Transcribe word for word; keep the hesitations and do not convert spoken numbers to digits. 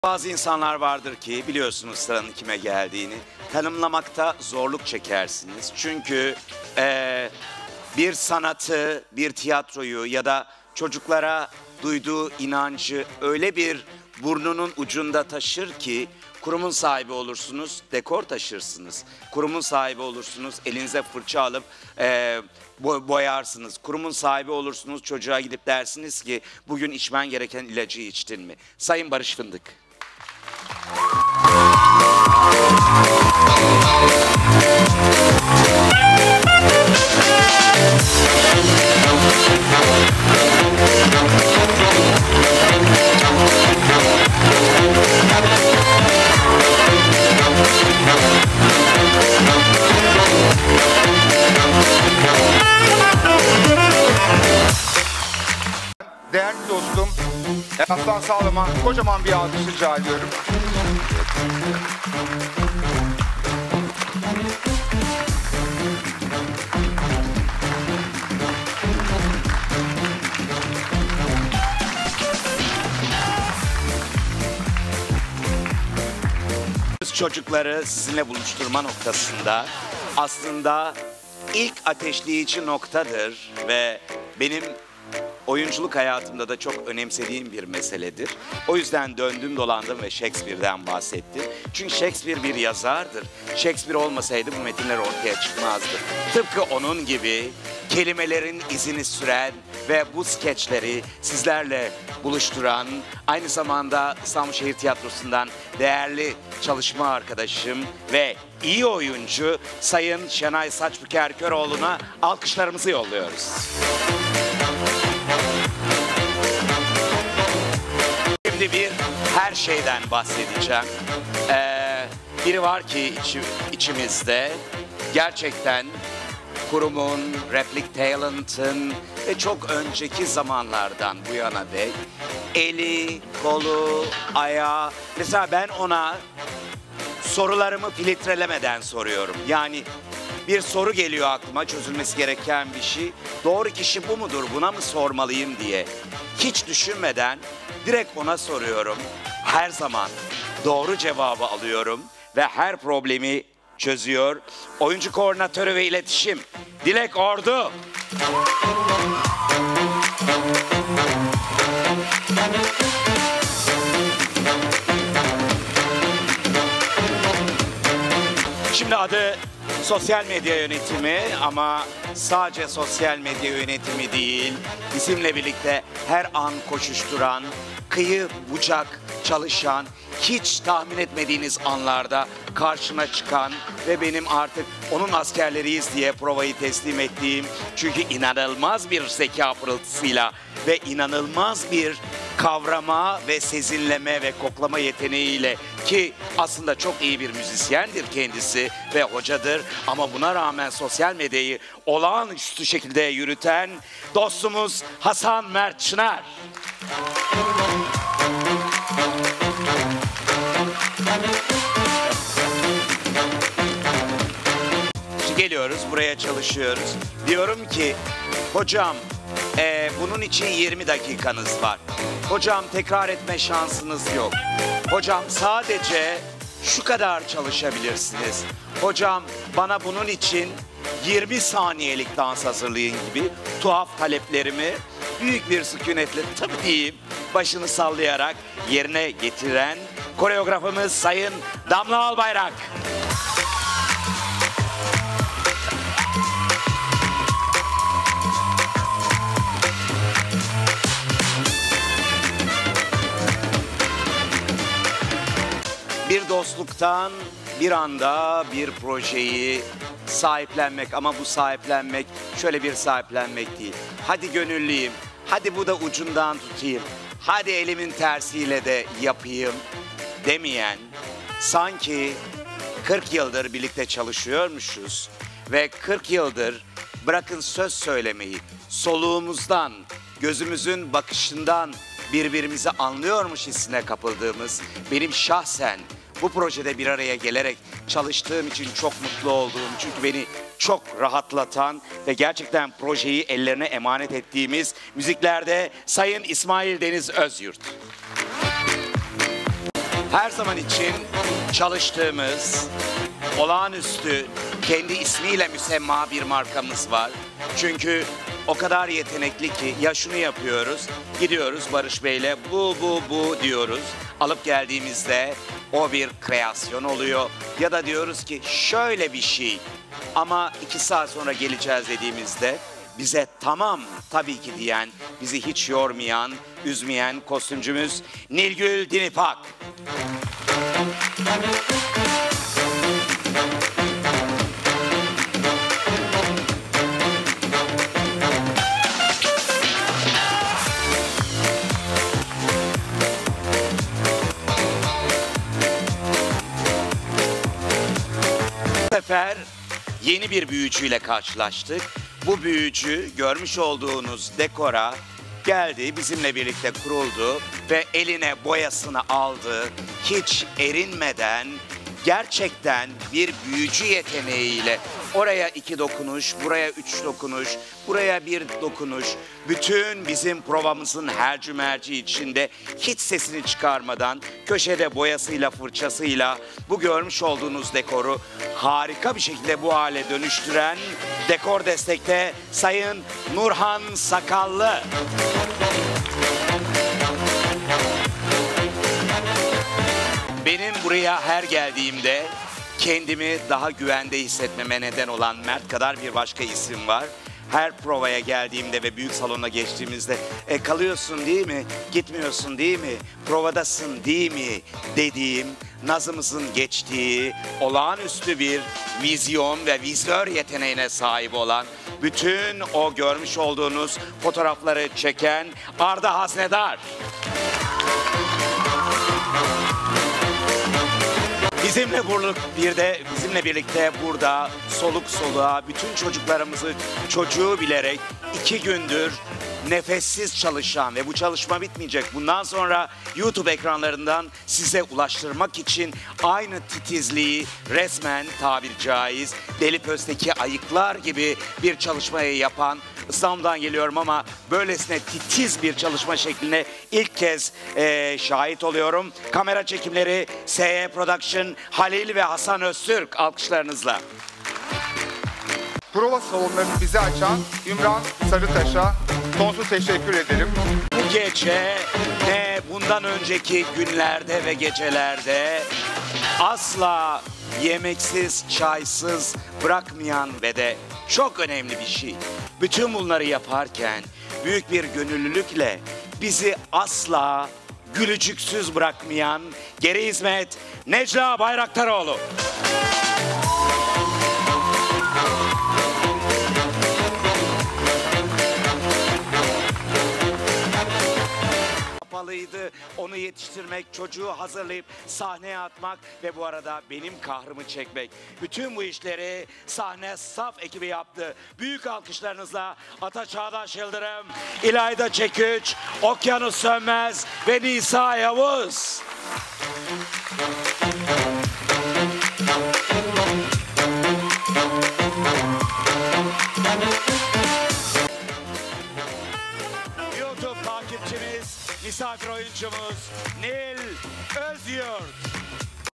Bazı insanlar vardır ki biliyorsunuz sıranın kime geldiğini tanımlamakta zorluk çekersiniz. Çünkü e, bir sanatı, bir tiyatroyu ya da çocuklara duyduğu inancı öyle bir burnunun ucunda taşır ki kurumun sahibi olursunuz, dekor taşırsınız. Kurumun sahibi olursunuz, elinize fırça alıp e, boyarsınız. Kurumun sahibi olursunuz, çocuğa gidip dersiniz ki bugün içmen gereken ilacı içtin mi? Sayın Barış Fındık. Değerli dostum, Aslan Sağlam'a kocaman bir alkış rica ediyorum. Çocukları sizinle buluşturma noktasında aslında ilk ateşleyici noktadır ve benim oyunculuk hayatımda da çok önemsediğim bir meseledir. O yüzden döndüm dolandım ve Shakespeare'den bahsettim. Çünkü Shakespeare bir yazardır. Shakespeare olmasaydı bu metinler ortaya çıkmazdı. Tıpkı onun gibi kelimelerin izini süren ve bu skeçleri sizlerle buluşturan, aynı zamanda İstanbul Şehir Tiyatrosu'ndan değerli çalışma arkadaşım ve iyi oyuncu Sayın Şenay Saçbüker Köroğlu'na alkışlarımızı yolluyoruz. Şimdi bir her şeyden bahsedeceğim. Ee, biri var ki içi, içimizde gerçekten kurumun, replik talent'ın ve çok önceki zamanlardan bu yana dek eli, kolu, ayağı. Mesela ben ona sorularımı filtrelemeden soruyorum. Yani bir soru geliyor aklıma, çözülmesi gereken bir şey. Doğru kişi bu mudur, buna mı sormalıyım diye. Hiç düşünmeden direkt ona soruyorum. Her zaman doğru cevabı alıyorum ve her problemi çözüyor. Oyuncu koordinatörü ve iletişim Dilek Ordu. Şimdi adı sosyal medya yönetimi ama sadece sosyal medya yönetimi değil, bizimle birlikte her an koşuşturan, kıyı bucak çalışan, hiç tahmin etmediğiniz anlarda karşına çıkan ve benim artık onun askerleriyiz diye provayı teslim ettiğim, çünkü inanılmaz bir zeka pırıltısıyla ve inanılmaz bir kavrama ve sezinleme ve koklama yeteneğiyle, ki aslında çok iyi bir müzisyendir kendisi ve hocadır ama buna rağmen sosyal medyayı olağanüstü şekilde yürüten dostumuz Hasan Mert Çınar. Geliyoruz, buraya çalışıyoruz. Diyorum ki hocam e, bunun için yirmi dakikanız var. Hocam tekrar etme şansınız yok. Hocam sadece şu kadar çalışabilirsiniz. Hocam bana bunun için yirmi saniyelik dans hazırlayın gibi tuhaf taleplerimi büyük bir sükunetle tabii diyeyim başını sallayarak yerine getiren koreografımız Sayın Damla Albayrak. Bir dostluktan bir anda bir projeyi sahiplenmek, ama bu sahiplenmek şöyle bir sahiplenmek değil. Hadi gönüllüyüm, hadi bu da ucundan tutayım, hadi elimin tersiyle de yapayım demeyen, sanki kırk yıldır birlikte çalışıyormuşuz ve kırk yıldır bırakın söz söylemeyi, soluğumuzdan, gözümüzün bakışından birbirimizi anlıyormuş hissine kapıldığımız, benim şahsen bu projede bir araya gelerek çalıştığım için çok mutlu olduğum, çünkü beni çok rahatlatan ve gerçekten projeyi ellerine emanet ettiğimiz müziklerde Sayın İsmail Deniz Özyurt. Her zaman için çalıştığımız, olağanüstü, kendi ismiyle müsemma bir markamız var. Çünkü o kadar yetenekli ki ya şunu yapıyoruz, gidiyoruz Barış Bey'le bu bu bu diyoruz. Alıp geldiğimizde o bir kreasyon oluyor. Ya da diyoruz ki şöyle bir şey ama iki saat sonra geleceğiz dediğimizde bize tamam tabii ki diyen, bizi hiç yormayan, üzmeyen kostümcümüz Nilgül Dinipak. Bu sefer yeni bir büyücüyle karşılaştık. Bu büyücü görmüş olduğunuz dekora geldi, bizimle birlikte kuruldu ve eline boyasını aldı. Hiç erinmeden gerçekten bir büyücü yeteneğiyle oraya iki dokunuş, buraya üç dokunuş, buraya bir dokunuş. Bütün bizim provamızın hercü merci içinde hiç sesini çıkarmadan köşede boyasıyla, fırçasıyla bu görmüş olduğunuz dekoru harika bir şekilde bu hale dönüştüren dekor destekte Sayın Nurhan Sakallı. Benim buraya her geldiğimde kendimi daha güvende hissetmeme neden olan Mert kadar bir başka isim var. Her provaya geldiğimde ve büyük salona geçtiğimizde e, kalıyorsun değil mi, gitmiyorsun değil mi, provadasın değil mi dediğim, nazımızın geçtiği olağanüstü bir vizyon ve vizör yeteneğine sahip olan, bütün o görmüş olduğunuz fotoğrafları çeken Arda Haznedar. Bizimle burluk bir de bizimle birlikte burada soluk soluğa bütün çocuklarımızı çocuğu bilerek iki gündür nefessiz çalışan ve bu çalışma bitmeyecek. Bundan sonra YouTube ekranlarından size ulaştırmak için aynı titizliği resmen tabiri caiz Deli Pöz'teki ayıklar gibi bir çalışmayı yapan, İstanbul'dan geliyorum ama böylesine titiz bir çalışma şekline ilk kez e, şahit oluyorum. Kamera çekimleri S Y Production, Halil ve Hasan Öztürk, alkışlarınızla. Prova salonlarını bize açan Ümran Sarıtaş'a sonsuz teşekkür ederim. Bu gece ne bundan önceki günlerde ve gecelerde asla yemeksiz, çaysız bırakmayan ve de çok önemli bir şey. Bütün bunları yaparken büyük bir gönüllülükle bizi asla gülücüksüz bırakmayan geri hizmet Necla Bayraktaroğlu. Kapalıydı. Onu yetiştirmek, çocuğu hazırlayıp sahneye atmak ve bu arada benim kahrımı çekmek. Bütün bu işleri sahne saf ekibi yaptı. Büyük alkışlarınızla Ata Çağdaş Yıldırım, İlayda Çekiç, Okyanus Sönmez ve Nisa Yavuz. YouTube takipçimiz, misafir oyuncumuz Nil Özyurt.